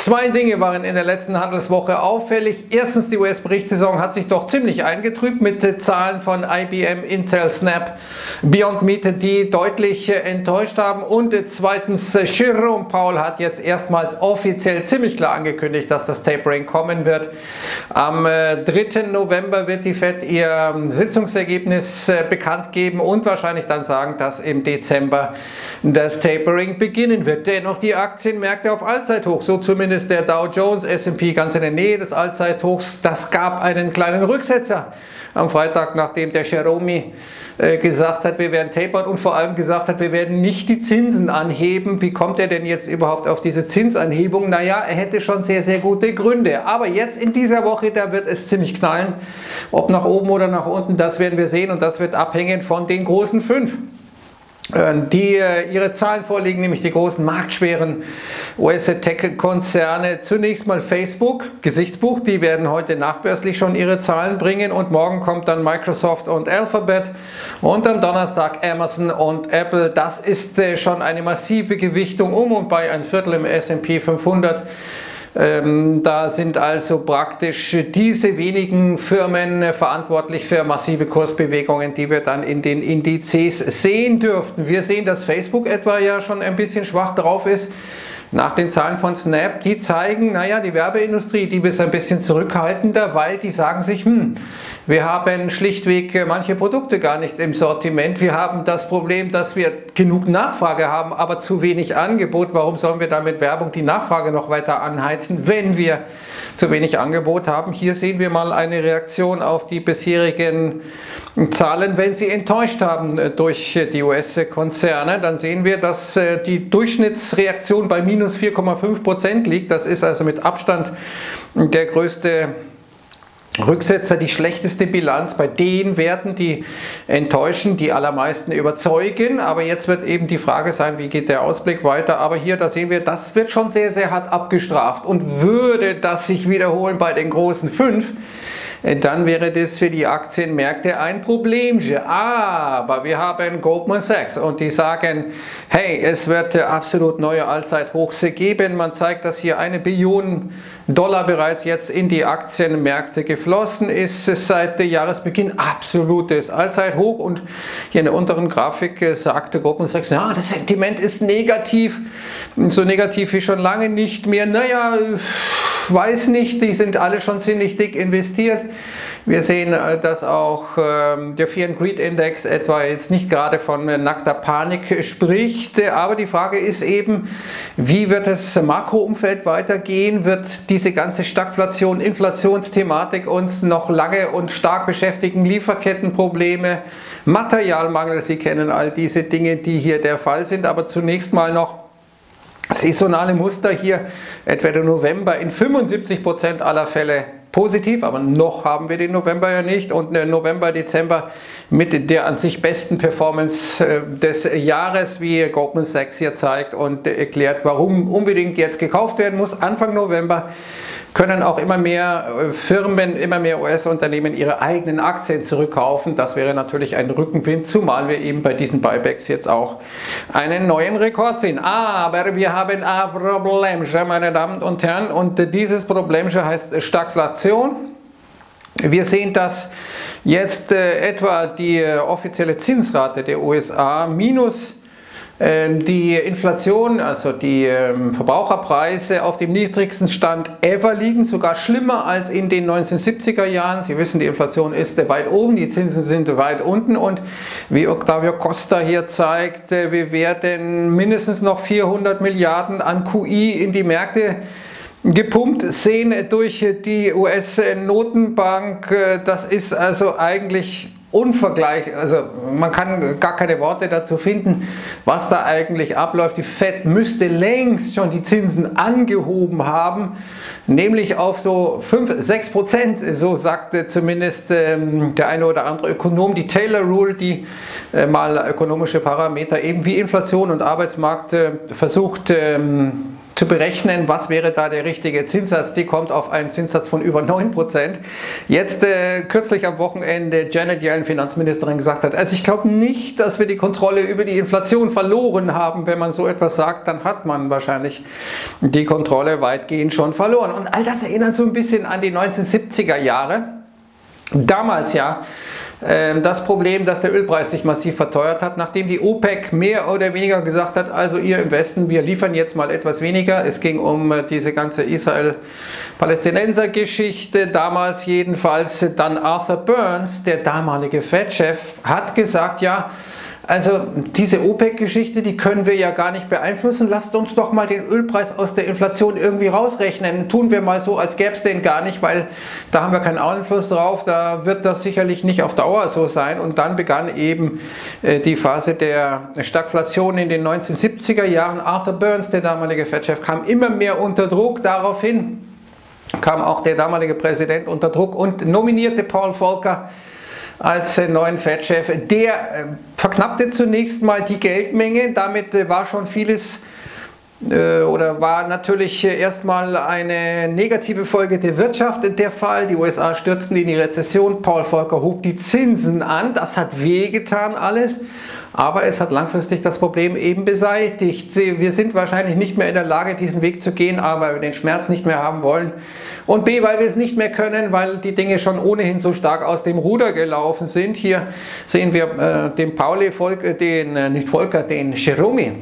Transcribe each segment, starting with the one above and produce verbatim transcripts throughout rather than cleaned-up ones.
Zwei Dinge waren in der letzten Handelswoche auffällig. Erstens, die U S-Berichtssaison hat sich doch ziemlich eingetrübt mit Zahlen von I B M, Intel, Snap, Beyond Meat, die deutlich enttäuscht haben. Und zweitens, Jerome Powell hat jetzt erstmals offiziell ziemlich klar angekündigt, dass das Tapering kommen wird. Am dritten November wird die Fed ihr Sitzungsergebnis bekannt geben und wahrscheinlich dann sagen, dass im Dezember das Tapering beginnen wird. Dennoch die Aktienmärkte auf Allzeithoch, so zumindest der Dow Jones, S und P ganz in der Nähe des Allzeithochs. Das gab einen kleinen Rücksetzer am Freitag, nachdem der Jerome äh, gesagt hat, wir werden tapern und vor allem gesagt hat, wir werden nicht die Zinsen anheben. Wie kommt er denn jetzt überhaupt auf diese Zinsanhebung? Naja, er hätte schon sehr, sehr gute Gründe. Aber jetzt in dieser Woche, da wird es ziemlich knallen. Ob nach oben oder nach unten, das werden wir sehen und das wird abhängen von den großen fünf, die äh, ihre Zahlen vorlegen, nämlich die großen marktschweren U S-Tech-Konzerne. Zunächst mal Facebook, Gesichtsbuch, die werden heute nachbörslich schon ihre Zahlen bringen und morgen kommt dann Microsoft und Alphabet und am Donnerstag Amazon und Apple. Das ist äh, schon eine massive Gewichtung um und bei ein Viertel im S und P fünfhundert. Ähm, da sind also praktisch diese wenigen Firmen äh, verantwortlich für massive Kursbewegungen, die wir dann in den Indizes sehen dürften. Wir sehen, dass Facebook etwa ja schon ein bisschen schwach drauf ist. Nach den Zahlen von Snap, die zeigen, naja, die Werbeindustrie, die ist ein bisschen zurückhaltender, weil die sagen sich, hm, wir haben schlichtweg manche Produkte gar nicht im Sortiment. Wir haben das Problem, dass wir genug Nachfrage haben, aber zu wenig Angebot. Warum sollen wir dann mit Werbung die Nachfrage noch weiter anheizen, wenn wir zu wenig Angebot haben? Hier sehen wir mal eine Reaktion auf die bisherigen Zahlen, wenn sie enttäuscht haben durch die U S-Konzerne. Dann sehen wir, dass die Durchschnittsreaktion bei minus vier Komma fünf Prozent liegt. Das ist also mit Abstand der größte Rücksetzer, die schlechteste Bilanz bei den Werten, die enttäuschen, die allermeisten überzeugen. Aber jetzt wird eben die Frage sein, wie geht der Ausblick weiter. Aber hier, da sehen wir, das wird schon sehr, sehr hart abgestraft. Und würde das sich wiederholen bei den großen fünf, dann wäre das für die Aktienmärkte ein Problem. Aber wir haben Goldman Sachs und die sagen, hey, es wird absolut neue Allzeithochs geben. Man zeigt, dass hier eine Billion Dollar bereits jetzt in die Aktienmärkte geflossen ist. Seit Jahresbeginn absolutes Allzeithoch und hier in der unteren Grafik sagte Goldman Sachs, ja, das Sentiment ist negativ, so negativ wie schon lange nicht mehr. Naja, weiß nicht, die sind alle schon ziemlich dick investiert. Wir sehen, dass auch der Fear and Greed Index etwa jetzt nicht gerade von nackter Panik spricht, aber die Frage ist eben, wie wird das Makroumfeld weitergehen? Wird diese ganze Stagflation, Inflationsthematik uns noch lange und stark beschäftigen? Lieferkettenprobleme, Materialmangel, Sie kennen all diese Dinge, die hier der Fall sind, aber zunächst mal noch saisonale Muster hier, etwa der November in fünfundsiebzig Prozent aller Fälle positiv, aber noch haben wir den November ja nicht und November, Dezember mit der an sich besten Performance des Jahres, wie Goldman Sachs hier zeigt und erklärt, warum unbedingt jetzt gekauft werden muss. Anfang November können auch immer mehr Firmen, immer mehr U S-Unternehmen ihre eigenen Aktien zurückkaufen. Das wäre natürlich ein Rückenwind, zumal wir eben bei diesen Buybacks jetzt auch einen neuen Rekord sehen. Aber wir haben ein Problem, meine Damen und Herren, und dieses Problem heißt Stagflation. Wir sehen, dass jetzt äh, etwa die äh, offizielle Zinsrate der U S A minus die Inflation, also die Verbraucherpreise auf dem niedrigsten Stand ever liegen, sogar schlimmer als in den neunzehnhundertsiebziger Jahren. Sie wissen, die Inflation ist weit oben, die Zinsen sind weit unten und wie Octavio Costa hier zeigt, wir werden mindestens noch vierhundert Milliarden an Q I in die Märkte gepumpt sehen durch die U S-Notenbank. Das ist also eigentlich unvergleichlich, also man kann gar keine Worte dazu finden, was da eigentlich abläuft. Die Fed müsste längst schon die Zinsen angehoben haben, nämlich auf so fünf, sechs Prozent, so sagte zumindest ähm, der eine oder andere Ökonom. Die Taylor Rule, die äh, mal ökonomische Parameter eben wie Inflation und Arbeitsmarkt äh, versucht ähm, zu berechnen, was wäre da der richtige Zinssatz. Die kommt auf einen Zinssatz von über neun Prozent. Jetzt äh, kürzlich am Wochenende Janet Yellen, Finanzministerin, gesagt hat, also ich glaube nicht, dass wir die Kontrolle über die Inflation verloren haben. Wenn man so etwas sagt, dann hat man wahrscheinlich die Kontrolle weitgehend schon verloren. Und all das erinnert so ein bisschen an die neunzehnhundertsiebziger Jahre. Damals ja das Problem, dass der Ölpreis sich massiv verteuert hat, nachdem die OPEC mehr oder weniger gesagt hat, also ihr im Westen, wir liefern jetzt mal etwas weniger. Es ging um diese ganze Israel-Palästinenser-Geschichte, damals jedenfalls. Dann Arthur Burns, der damalige Fed-Chef, hat gesagt, ja, also diese OPEC-Geschichte, die können wir ja gar nicht beeinflussen. Lasst uns doch mal den Ölpreis aus der Inflation irgendwie rausrechnen. Tun wir mal so, als gäbe es den gar nicht, weil da haben wir keinen Einfluss drauf. Da wird das sicherlich nicht auf Dauer so sein. Und dann begann eben äh, die Phase der Stagflation in den neunzehnhundertsiebziger Jahren. Arthur Burns, der damalige Fed-Chef, kam immer mehr unter Druck. Daraufhin kam auch der damalige Präsident unter Druck und nominierte Paul Volcker als neuen Fed-Chef. Der äh, verknappte zunächst mal die Geldmenge, damit äh, war schon vieles äh, oder war natürlich äh, erstmal eine negative Folge der Wirtschaft der Fall. Die U S A stürzten in die Rezession, Paul Volcker hob die Zinsen an, das hat wehgetan alles. Aber es hat langfristig das Problem eben beseitigt. Wir sind wahrscheinlich nicht mehr in der Lage, diesen Weg zu gehen, A, weil wir den Schmerz nicht mehr haben wollen und B, weil wir es nicht mehr können, weil die Dinge schon ohnehin so stark aus dem Ruder gelaufen sind. Hier sehen wir äh, den Pauli, Volk, den, äh, nicht Volcker, den Jerome,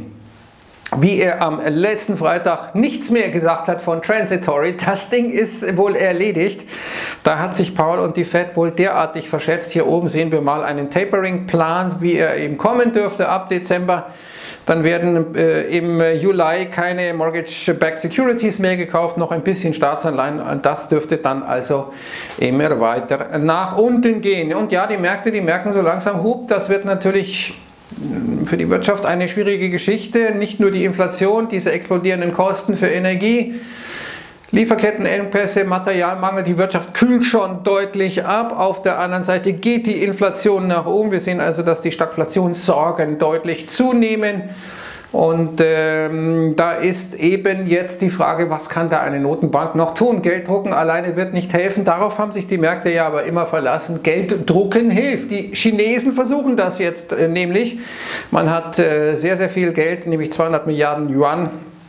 wie er am letzten Freitag nichts mehr gesagt hat von Transitory. Das Ding ist wohl erledigt. Da hat sich Paul und die Fed wohl derartig verschätzt. Hier oben sehen wir mal einen Tapering-Plan, wie er eben kommen dürfte ab Dezember. Dann werden äh, im Juli keine Mortgage-Backed Securities mehr gekauft, noch ein bisschen Staatsanleihen. Das dürfte dann also immer weiter nach unten gehen. Und ja, die Märkte, die merken so langsam, hup, das wird natürlich für die Wirtschaft eine schwierige Geschichte. Nicht nur die Inflation, diese explodierenden Kosten für Energie, Lieferkettenengpässe, Materialmangel, die Wirtschaft kühlt schon deutlich ab. Auf der anderen Seite geht die Inflation nach oben. Wir sehen also, dass die Stagflationssorgen deutlich zunehmen. Und ähm, da ist eben jetzt die Frage, was kann da eine Notenbank noch tun? Geld drucken alleine wird nicht helfen. Darauf haben sich die Märkte ja aber immer verlassen. Geld drucken hilft. Die Chinesen versuchen das jetzt äh, nämlich. Man hat äh, sehr, sehr viel Geld, nämlich zweihundert Milliarden Yuan,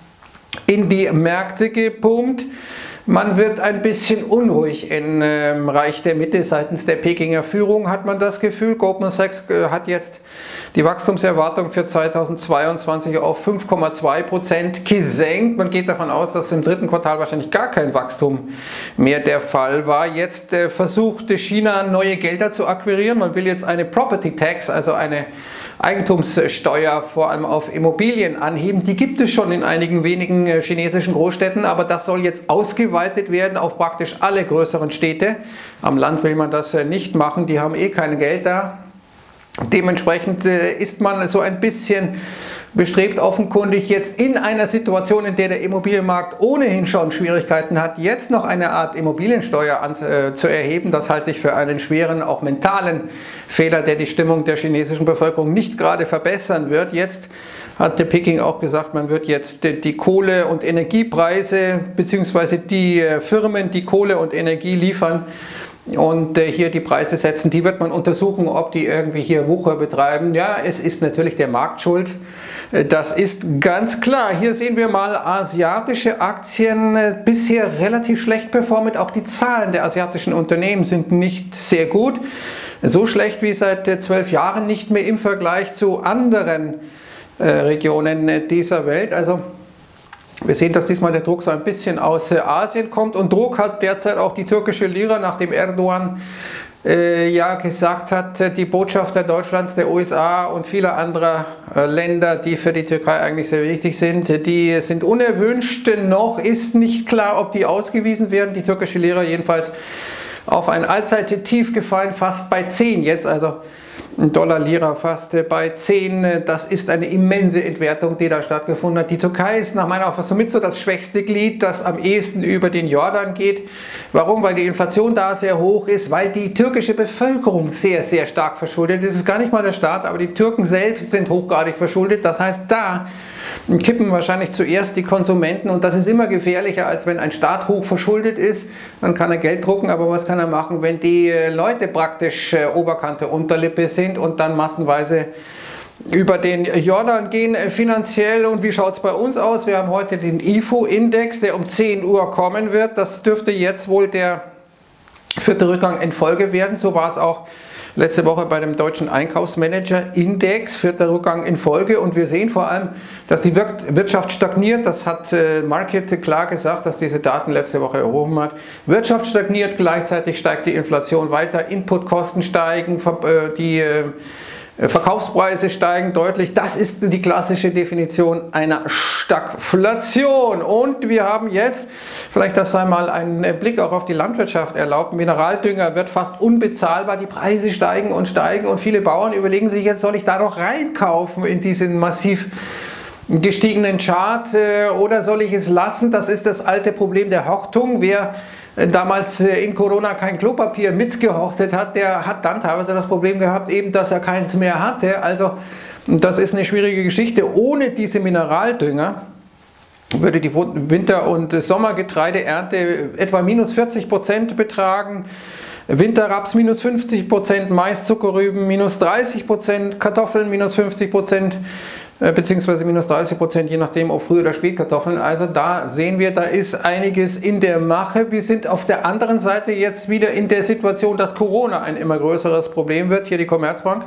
in die Märkte gepumpt. Man wird ein bisschen unruhig im äh, Reich der Mitte. Seitens der Pekinger Führung hat man das Gefühl. Goldman Sachs äh, hat jetzt die Wachstumserwartung für zweitausendzweiundzwanzig auf fünf Komma zwei Prozent gesenkt. Man geht davon aus, dass im dritten Quartal wahrscheinlich gar kein Wachstum mehr der Fall war. Jetzt äh, versuchte China neue Gelder zu akquirieren. Man will jetzt eine Property Tax, also eine Eigentumssteuer vor allem auf Immobilien anheben. Die gibt es schon in einigen wenigen chinesischen Großstädten, aber das soll jetzt ausgeweitet werden auf praktisch alle größeren Städte. Am Land will man das nicht machen, die haben eh kein Geld da. Dementsprechend ist man so ein bisschen bestrebt, offenkundig jetzt in einer Situation, in der der Immobilienmarkt ohnehin schon Schwierigkeiten hat, jetzt noch eine Art Immobiliensteuer an, äh, zu erheben. Das halte ich für einen schweren, auch mentalen Fehler, der die Stimmung der chinesischen Bevölkerung nicht gerade verbessern wird. Jetzt hat der Peking auch gesagt, man wird jetzt die Kohle- und Energiepreise bzw. die Firmen, die Kohle und Energie liefern, und äh, hier die Preise setzen, die wird man untersuchen, ob die irgendwie hier Wucher betreiben. Ja, es ist natürlich der Markt schuld. Das ist ganz klar. Hier sehen wir mal asiatische Aktien, äh, bisher relativ schlecht performt. Auch die Zahlen der asiatischen Unternehmen sind nicht sehr gut. So schlecht wie seit äh, zwölf Jahren nicht mehr im Vergleich zu anderen äh, Regionen äh, dieser Welt. Also wir sehen, dass diesmal der Druck so ein bisschen aus Asien kommt, und Druck hat derzeit auch die türkische Lira, nachdem Erdogan äh, ja gesagt hat, die Botschafter Deutschlands, der U S A und vieler anderer äh, Länder, die für die Türkei eigentlich sehr wichtig sind, die sind unerwünscht. Noch ist nicht klar, ob die ausgewiesen werden. Die türkische Lira jedenfalls auf ein Allzeittief gefallen, fast bei zehn jetzt, also Dollar-Lira fast bei zehn. Das ist eine immense Entwertung, die da stattgefunden hat. Die Türkei ist nach meiner Auffassung mit so das schwächste Glied, das am ehesten über den Jordan geht. Warum? Weil die Inflation da sehr hoch ist, weil die türkische Bevölkerung sehr, sehr stark verschuldet ist. Es ist gar nicht mal der Staat, aber die Türken selbst sind hochgradig verschuldet. Das heißt, da kippen wahrscheinlich zuerst die Konsumenten und das ist immer gefährlicher, als wenn ein Staat hoch verschuldet ist. Dann kann er Geld drucken, aber was kann er machen, wenn die Leute praktisch Oberkante Unterlippe sind und dann massenweise über den Jordan gehen finanziell. Und wie schaut es bei uns aus? Wir haben heute den I F O-Index, der um zehn Uhr kommen wird. Das dürfte jetzt wohl der vierte Rückgang in Folge werden. So war es auch letzte Woche bei dem deutschen Einkaufsmanager-Index, vierter Rückgang in Folge. Und wir sehen vor allem, dass die Wirtschaft stagniert. Das hat Market klar gesagt, dass diese Daten letzte Woche erhoben hat. Wirtschaft stagniert, gleichzeitig steigt die Inflation weiter, Inputkosten steigen, die Verkaufspreise steigen deutlich. Das ist die klassische Definition einer Stagflation. Und wir haben jetzt, vielleicht das sei mal ein Blick auch auf die Landwirtschaft erlaubt, Mineraldünger wird fast unbezahlbar, die Preise steigen und steigen und viele Bauern überlegen sich jetzt, soll ich da noch reinkaufen in diesen massiv gestiegenen Chart oder soll ich es lassen? Das ist das alte Problem der Hortung. Wer damals in Corona kein Klopapier mitgehortet hat, der hat dann teilweise das Problem gehabt, eben, dass er keins mehr hatte. Also das ist eine schwierige Geschichte. Ohne diese Mineraldünger würde die Winter- und Sommergetreideernte etwa minus vierzig Prozent betragen. Winterraps minus fünfzig Prozent, Mais, Zuckerrüben minus dreißig Prozent, Kartoffeln minus fünfzig Prozent, beziehungsweise minus dreißig Prozent, je nachdem, ob Früh- oder Spätkartoffeln. Also da sehen wir, da ist einiges in der Mache. Wir sind auf der anderen Seite jetzt wieder in der Situation, dass Corona ein immer größeres Problem wird. Hier die Commerzbank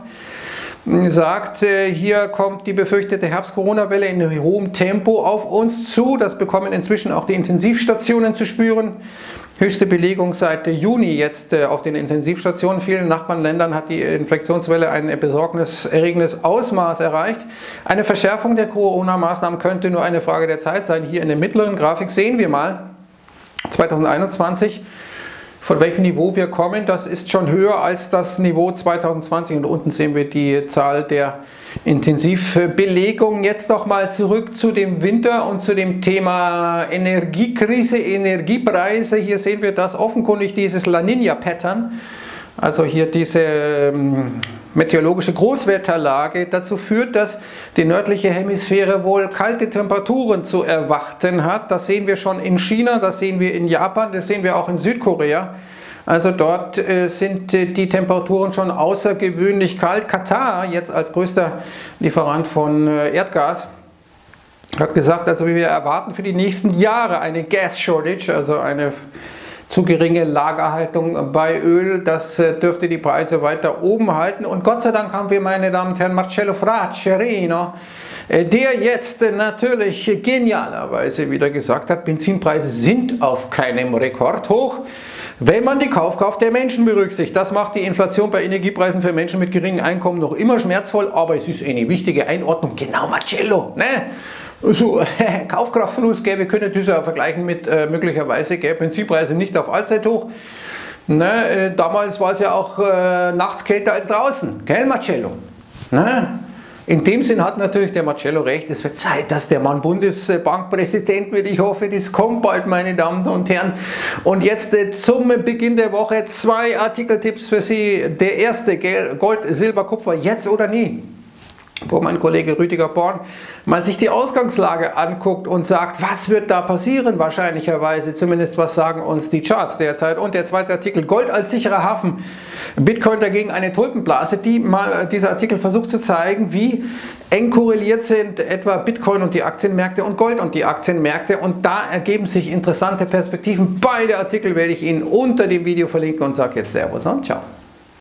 sagt, hier kommt die befürchtete Herbst-Corona-Welle in hohem Tempo auf uns zu. Das bekommen inzwischen auch die Intensivstationen zu spüren. Höchste Belegung seit Juni jetzt auf den Intensivstationen. In vielen Nachbarländern hat die Infektionswelle ein besorgniserregendes Ausmaß erreicht. Eine Verschärfung der Corona-Maßnahmen könnte nur eine Frage der Zeit sein. Hier in der mittleren Grafik sehen wir mal zweitausendeinundzwanzig, von welchem Niveau wir kommen. Das ist schon höher als das Niveau zweitausendzwanzig und unten sehen wir die Zahl der Intensivbelegung. Jetzt doch mal zurück zu dem Winter und zu dem Thema Energiekrise, Energiepreise. Hier sehen wir das offenkundig, dieses La Niña-Pattern, also hier diese ähm, meteorologische Großwetterlage dazu führt, dass die nördliche Hemisphäre wohl kalte Temperaturen zu erwarten hat. Das sehen wir schon in China, das sehen wir in Japan, das sehen wir auch in Südkorea. Also dort äh, sind äh, die Temperaturen schon außergewöhnlich kalt. Katar, jetzt als größter Lieferant von äh, Erdgas, hat gesagt, also wir erwarten für die nächsten Jahre eine Gas Shortage, also eine zu geringe Lagerhaltung bei Öl. Das äh, dürfte die Preise weiter oben halten. Und Gott sei Dank haben wir, meine Damen und Herrn, Marcello Fracerino, der jetzt natürlich genialerweise wieder gesagt hat, Benzinpreise sind auf keinem Rekordhoch, wenn man die Kaufkraft der Menschen berücksichtigt. Das macht die Inflation bei Energiepreisen für Menschen mit geringem Einkommen noch immer schmerzvoll, aber es ist eine wichtige Einordnung. Genau, Marcello, ne? So, Kaufkraftverlust, gell, wir können das ja vergleichen mit äh, möglicherweise gell, Benzinpreise nicht auf Allzeithoch. Ne? Äh, damals war es ja auch äh, nachts kälter als draußen, gell, Marcello? Ne? In dem Sinn hat natürlich der Marcello recht, es wird Zeit, dass der Mann Bundesbankpräsident wird. Ich hoffe, das kommt bald, meine Damen und Herren. Und jetzt äh, zum Beginn der Woche zwei Artikeltipps für Sie. Der erste, Gold, Silber, Kupfer, jetzt oder nie. Wo mein Kollege Rüdiger Born mal sich die Ausgangslage anguckt und sagt, was wird da passieren wahrscheinlicherweise, zumindest was sagen uns die Charts derzeit. Und der zweite Artikel, Gold als sicherer Hafen, Bitcoin dagegen eine Tulpenblase, die mal dieser Artikel versucht zu zeigen, wie eng korreliert sind etwa Bitcoin und die Aktienmärkte und Gold und die Aktienmärkte, und da ergeben sich interessante Perspektiven. Beide Artikel werde ich Ihnen unter dem Video verlinken und sage jetzt Servus und Ciao.